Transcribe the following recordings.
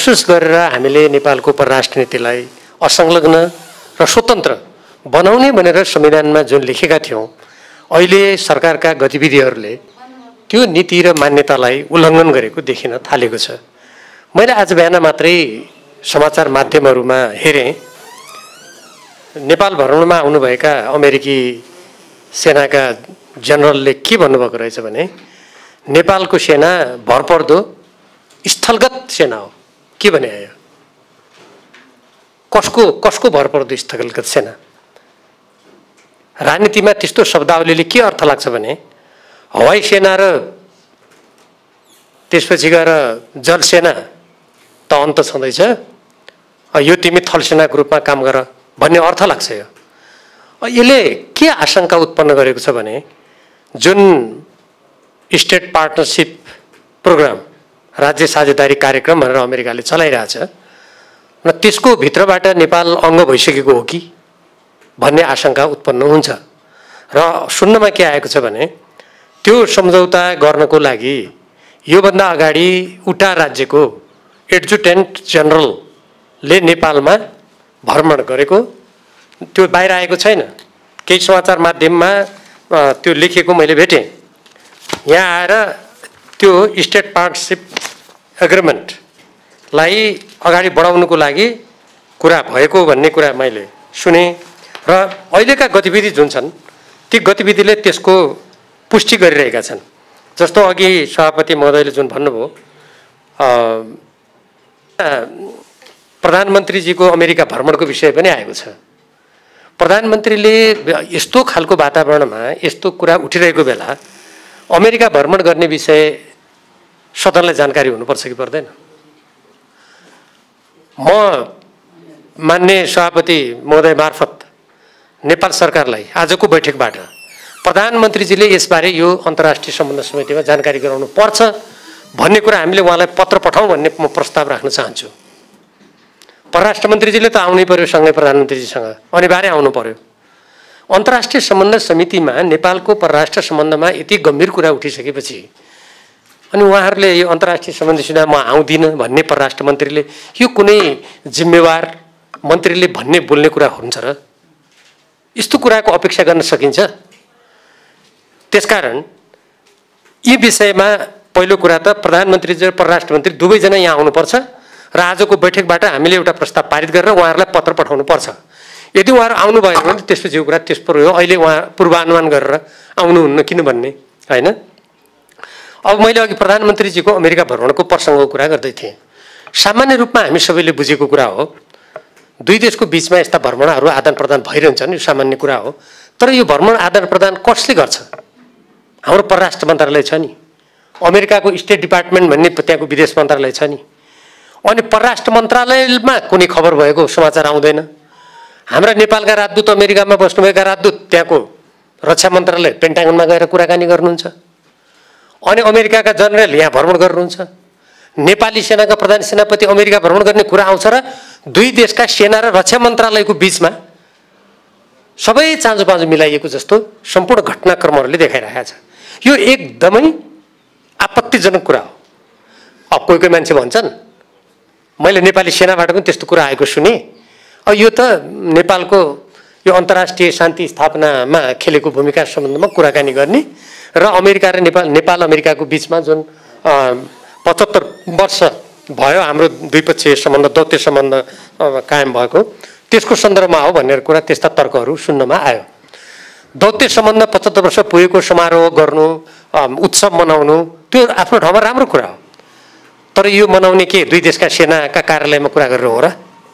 महसुस गरेर हामीले नेपालको परराष्ट्र नीतिलाई असंलग्न र स्वतन्त्र बनाउने भनेर संविधानमा जुन लेखेका थियौं, अहिले सरकारका गतिविधिहरूले त्यो नीति र मान्यतालाई उल्लङ्घन गरेको देखिन थालेको छ। मैले आज बिहान मात्रै समाचार माध्यमहरूमा हेरेँ, नेपाल भ्रमणमा आउनुभएका अमेरिकी सेनाका जनरलले के भन्नुभएको रहेछ भने नेपालको सेना भरपर्दो स्थलगत सेना हो। के भने आयो? कसको भरपर्दो स्थलगत सेना? राजनीतिमा त्यस्तो शब्दावलीले के अर्थ लाग्छ भने हवाई सेना र त्यसपछि गएर जल सेना त अन्त छँदैछ, यो तिमी थल सेनाको रूपमा काम गर भन्ने अर्थ लाग्छ। यसले के आशंका उत्पन्न गरेको छ भने जुन स्टेट पार्टनरशिप प्रोग्राम, राज्य साझेदारी कार्यक्रम भनेर अमेरिकाले चलाइरहेछ र त्यसको भित्रबाट नेपाल अङ्ग भइसकेको हो कि भन्ने आशंका उत्पन्न हुन्छ। र सुन्नमा के आएको छ भने त्यो सम्झौता गर्नको लागि योभन्दा अगाडि उटा राज्यको एडजुटेन्ट जनरलले नेपालमा भ्रमण गरेको त्यो बाहिर आएको छैन। केही समाचार माध्यममा त्यो लेखेको मैले भेटेँ। यहाँ आएर त्यो स्टेट पार्टनरशिप एग्रिमेन्टलाई अगाडि बढाउनुको लागि कुरा भएको भन्ने कुरा मैले सुने र अहिलेका गतिविधि जुन छन् ती गतिविधिले त्यसको पुष्टि गरिरहेका छन्। जस्तो अघि सभापति महोदयले जुन भन्नुभयो, प्रधानमन्त्रीजीको अमेरिका भ्रमणको विषय पनि आएको छ। प्रधानमन्त्रीले यस्तो खालको वातावरणमा यस्तो कुरा उठिरहेको बेला अमेरिका भ्रमण गर्ने विषय सदनलाई जानकारी हुनुपर्छ कि पर्दैन? म मान्य सभापति महोदय मार्फत नेपाल सरकारलाई आजको बैठकबाट प्रधानमन्त्रीजीले यसबारे यो अन्तर्राष्ट्रिय सम्बन्ध समितिमा जानकारी गराउनु पर्छ भन्ने कुरा हामीले उहाँलाई पत्र पठाउँ भन्ने म प्रस्ताव राख्न चाहन्छु। परराष्ट्र मन्त्रीजीले त आउनै पर्यो, सँगै प्रधानमन्त्रीजीसँग अनिवार्य आउनु पर्यो। अन्तर्राष्ट्रिय सम्बन्ध समितिमा नेपालको परराष्ट्र सम्बन्धमा यति गम्भीर कुरा उठिसकेपछि अनि उहाँहरूले यो अन्तर्राष्ट्रिय सम्बन्धसित म आउँदिनँ भन्ने परराष्ट्र मन्त्रीले यो कुनै जिम्मेवार मन्त्रीले भन्ने बोल्ने कुरा हुन्छ र? यस्तो कुराको अपेक्षा गर्न सकिन्छ? त्यसकारण यी विषयमा पहिलो कुरा त प्रधानमन्त्री र परराष्ट्र मन्त्री दुवैजना यहाँ आउनुपर्छ र आजको बैठकबाट हामीले एउटा प्रस्ताव पारित गरेर उहाँहरूलाई पत्र पठाउनु पर्छ। यदि उहाँहरू आउनु भएन भने त्यसपछि कुरा त्यसपर हो। अहिले उहाँ पूर्वानुमान गरेर आउनुहुन्न किन भन्ने होइन। अब मैले अघि प्रधानमन्त्रीजीको अमेरिका भ्रमणको प्रसङ्गको कुरा गर्दै थिएँ। सामान्य रूपमा हामी सबैले बुझेको कुरा हो, दुई देशको बिचमा यस्ता भ्रमणहरू आदान प्रदान भइरहन्छन्, यो सामान्य कुरा हो। तर यो भ्रमण आदान प्रदान कसले गर्छ? हाम्रो परराष्ट्र मन्त्रालय छ नि, अमेरिकाको स्टेट डिपार्टमेन्ट भन्ने त्यहाँको विदेश मन्त्रालय छ नि। अनि परराष्ट्र मन्त्रालयमा कुनै खबर भएको समाचार आउँदैन। हाम्रा नेपालका राजदूत अमेरिकामा बस्नुभएका राजदूत त्यहाँको रक्षा मन्त्रालय पेन्टागनमा गएर कुराकानी गर्नुहुन्छ। अनि अमेरिकाका जनरल यहाँ भ्रमण गर्नुहुन्छ। नेपाली सेनाका प्रधान सेनापति अमेरिका भ्रमण गर्ने कुरा आउँछ र दुई देशका सेना र रक्षा मन्त्रालयको बिचमा सबै चाँजो पाँजो मिलाइएको जस्तो सम्पूर्ण घटनाक्रमहरूले देखाइरहेका छ। यो एकदमै आपत्तिजनक कुरा हो। अब कोही कोही मान्छे भन्छन् मैले नेपाली सेनाबाट पनि त्यस्तो कुरा आएको सुने, अब यो त नेपालको यो अन्तर्राष्ट्रिय शान्ति स्थापनामा खेलेको भूमिका सम्बन्धमा कुराकानी गर्ने र अमेरिका र नेपाल अमेरिकाको बिचमा जुन 75 वर्ष भयो हाम्रो द्विपक्षीय सम्बन्ध, दौत्य सम्बन्ध कायम भएको, त्यसको सन्दर्भमा हो भनेर कुरा त्यस्ता तर्कहरू सुन्नमा आयो। दौत्य सम्बन्ध 75 वर्ष पुगेको समारोह गर्नु, उत्सव मनाउनु त्यो आफ्नो ठाउँमा राम्रो कुरा हो। तर यो मनाउने के दुई देशका सेनाका कार्यालयमा कुरा गरेर हो र?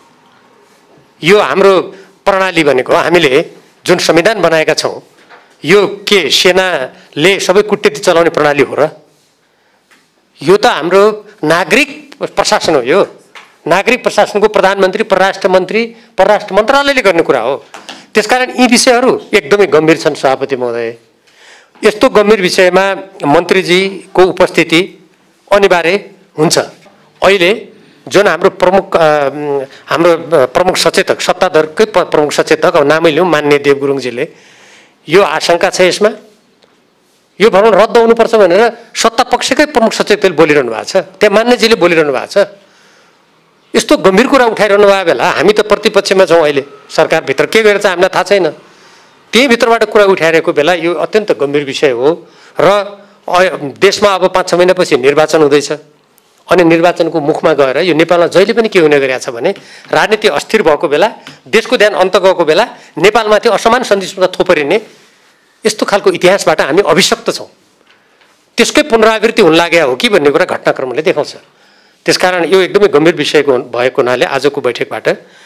यो हाम्रो प्रणाली भनेको हामीले जुन संविधान बनाएका छौँ यो के सेनाले सबै कुटनीति चलाउने प्रणाली हो र? यो त हाम्रो नागरिक प्रशासन हो। यो नागरिक प्रशासनको प्रधानमन्त्री, परराष्ट्र मन्त्री, परराष्ट्र मन्त्रालयले गर्ने कुरा हो। त्यसकारण यी विषयहरू एकदमै गम्भीर छन् सभापति महोदय। यस्तो गम्भीर विषयमा मन्त्रीजीको उपस्थिति अनिवार्य हुन्छ। अहिले जुन हाम्रो प्रमुख सचेतक, सत्ताधारकै प्रमुख सचेतक, अब नामै लिउँ, मान्य देव गुरुङजीले यो आशंका छ यसमा यो भ्रमण रद्द हुनुपर्छ भनेर सत्ता पक्षकै प्रमुख सचेतकले बोलिरहनु भएको छ, त्यहाँ मान्यजीले बोलिरहनु भएको छ। यस्तो गम्भीर कुरा उठाइरहनु भएको बेला हामी त प्रतिपक्षमा छौँ अहिले सरकारभित्र के गरेर चाहिँ हामीलाई थाहा छैन त्यही भित्रबाट कुरा उठाइरहेको बेला यो अत्यन्त गम्भीर विषय हो र देशमा अब 5-6 महिनापछि निर्वाचन हुँदैछ अनि निर्वाचनको मुखमा गएर यो नेपालमा जहिले पनि के हुने गरेको छ भने राजनीति अस्थिर भएको बेला देशको ध्यान अन्त गएको बेला नेपालमाथि असमान सन्देशमा थोपरिने यस्तो खालको इतिहासबाट हामी अभिशप्त छौँ त्यसकै पुनरावृत्ति हुन लागेको हो कि भन्ने कुरा घटनाक्रमले देखाउँछ त्यसकारण यो एकदमै गम्भीर विषयको भएको हुनाले आजको बैठकबाट